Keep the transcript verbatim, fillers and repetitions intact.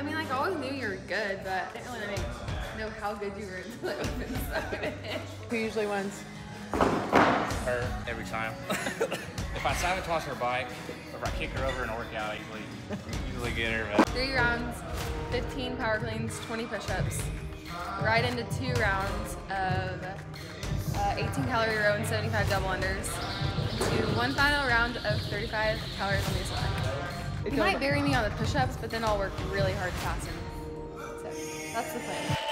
I mean, like, I always knew you were good, but I didn't really know how good you were until I opened stuff. Who usually wins? Her, every time. If I sabotage her bike, or if I kick her over in a workout, I usually, usually get her. But. Three rounds, fifteen power cleans, twenty push-ups. Right into two rounds of uh, eighteen calorie row and seventy-five double unders. Into one final round of thirty-five calories on the assist. You might bury me on the push-ups, but then I'll work really hard to pass him. So that's the plan.